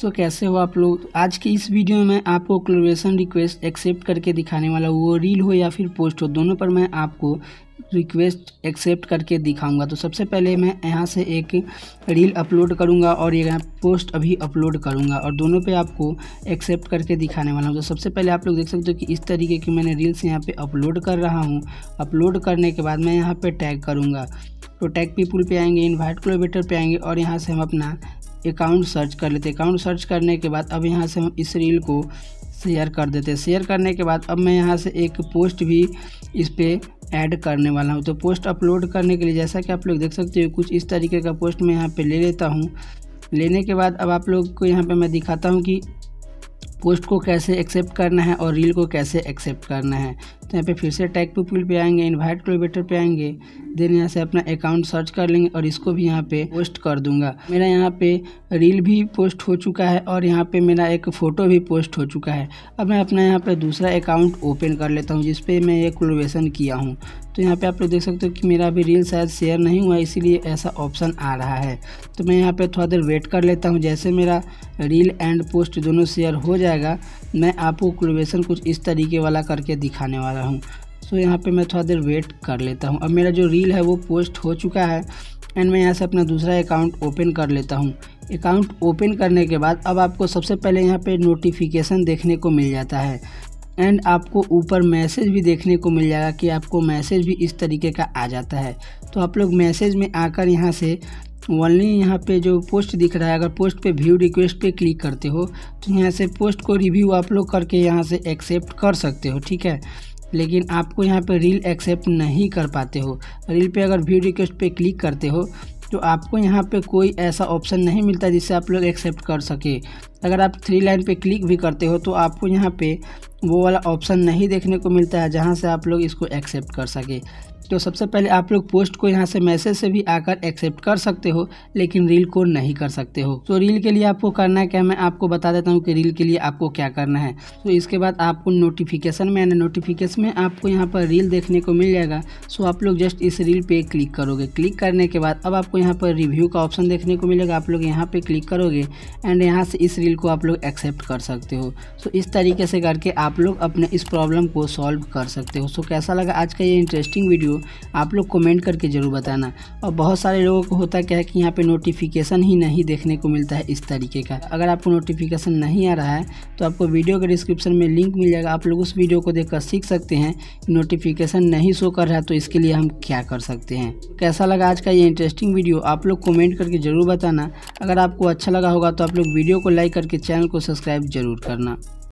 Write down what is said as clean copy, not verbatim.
कैसे हो आप लोग। आज की इस वीडियो में मैं आपको कोलैबोरेशन रिक्वेस्ट एक्सेप्ट करके दिखाने वाला हूँ। वो रील हो या फिर पोस्ट हो, दोनों पर मैं आपको रिक्वेस्ट एक्सेप्ट करके दिखाऊंगा। तो सबसे पहले मैं यहाँ से एक रील अपलोड करूँगा और ये यहाँ पोस्ट अभी अपलोड करूँगा और दोनों पे आपको एक्सेप्ट करके दिखाने वाला हूँ। तो सबसे पहले आप लोग देख सकते हो कि इस तरीके की मैंने रील्स यहाँ पे अपलोड कर रहा हूँ। अपलोड करने के बाद मैं यहाँ पे टैग करूँगा, तो टैग पीपुल पे आएंगे, इनवाइट कोलैबोरेटर पे आएंगे और यहाँ से हम अपना अकाउंट सर्च कर लेते हैं। अकाउंट सर्च करने के बाद अब यहाँ से हम इस रील को शेयर कर देते हैं। शेयर करने के बाद अब मैं यहाँ से एक पोस्ट भी इस पे ऐड करने वाला हूँ। तो पोस्ट अपलोड करने के लिए जैसा कि आप लोग देख सकते हो कुछ इस तरीके का पोस्ट मैं यहाँ पे ले लेता हूँ। लेने के बाद अब आप लोग को यहाँ पे मैं दिखाता हूँ कि पोस्ट को कैसे एक्सेप्ट करना है और रील को कैसे एक्सेप्ट करना है। तो यहाँ पे फिर से टैग पीपुल पे आएंगे, इनवाइट कोलैबोरेटर पे आएंगे, देन यहाँ से अपना अकाउंट सर्च कर लेंगे और इसको भी यहाँ पे पोस्ट कर दूंगा। मेरा यहाँ पे रील भी पोस्ट हो चुका है और यहाँ पे मेरा एक फ़ोटो भी पोस्ट हो चुका है। अब मैं अपना यहाँ पे दूसरा अकाउंट ओपन कर लेता हूँ जिसपे मैं ये कोलैबोरेशन किया हूँ। तो यहाँ पे आप लोग देख सकते हो कि मेरा अभी रील शायद शेयर नहीं हुआ, इसीलिए ऐसा ऑप्शन आ रहा है। तो मैं यहाँ पे थोड़ा देर वेट कर लेता हूँ। जैसे मेरा रील एंड पोस्ट दोनों शेयर हो जाएगा, मैं आपको कोलैबोरेशन कुछ इस तरीके वाला करके दिखाने वाला हूँ। तो यहाँ पे मैं थोड़ा देर वेट कर लेता हूँ। अब मेरा जो रील है वो पोस्ट हो चुका है एंड मैं यहाँ से अपना दूसरा अकाउंट ओपन कर लेता हूँ। अकाउंट ओपन करने के बाद अब आपको सबसे पहले यहाँ पे नोटिफिकेशन देखने को मिल जाता है एंड आपको ऊपर मैसेज भी देखने को मिल जाएगा कि आपको मैसेज भी इस तरीके का आ जाता है। तो आप लोग मैसेज में आकर यहाँ से ओनली यहाँ पे जो पोस्ट दिख रहा है, अगर पोस्ट पे व्यू रिक्वेस्ट पे क्लिक करते हो तो यहाँ से पोस्ट को रिव्यू आप लोग करके यहाँ से एक्सेप्ट कर सकते हो, ठीक है। लेकिन आपको यहाँ पे रील एक्सेप्ट नहीं कर पाते हो। रील पे अगर व्यू रिक्वेस्ट पे क्लिक करते हो तो आपको यहाँ पे कोई ऐसा ऑप्शन नहीं मिलता जिससे आप लोग एक्सेप्ट कर सके। अगर आप 3 लाइन पे क्लिक भी करते हो तो आपको यहाँ पे वो वाला ऑप्शन नहीं देखने को मिलता है जहाँ से आप लोग इसको एक्सेप्ट कर सके। तो सबसे पहले आप लोग पोस्ट को यहाँ से मैसेज से भी आकर एक्सेप्ट कर सकते हो, लेकिन रील को नहीं कर सकते हो। तो रील के लिए आपको करना है क्या, मैं आपको बता देता हूँ कि रील के लिए आपको क्या करना है। तो इसके बाद आपको नोटिफिकेशन में आना, नोटिफिकेशन में आपको यहाँ पर रील देखने को मिल जाएगा। सो आप लोग जस्ट इस रील पे क्लिक करोगे। क्लिक करने के बाद अब आपको यहाँ पर रिव्यू का ऑप्शन देखने को मिलेगा। आप लोग यहाँ पे क्लिक करोगे एंड यहाँ से इस रील को आप लोग एक्सेप्ट कर सकते हो। सो इस तरीके से करके आप लोग अपने इस प्रॉब्लम को सॉल्व कर सकते हो। सो कैसा लगा आज का ये इंटरेस्टिंग वीडियो आप लोग कमेंट करके ज़रूर बताना। और बहुत सारे लोगों को होता क्या है कि यहाँ पे नोटिफिकेशन ही नहीं देखने को मिलता है इस तरीके का। अगर आपको नोटिफिकेशन नहीं आ रहा है तो आपको वीडियो के डिस्क्रिप्शन में लिंक मिल जाएगा, आप लोग उस वीडियो को देखकर सीख सकते हैं कि नोटिफिकेशन नहीं शो कर रहा है तो इसके लिए हम क्या कर सकते हैं। कैसा लगा आज का ये इंटरेस्टिंग वीडियो आप लोग कमेंट करके ज़रूर बताना। अगर आपको अच्छा लगा होगा तो आप लोग वीडियो को लाइक करके चैनल को सब्सक्राइब जरूर करना।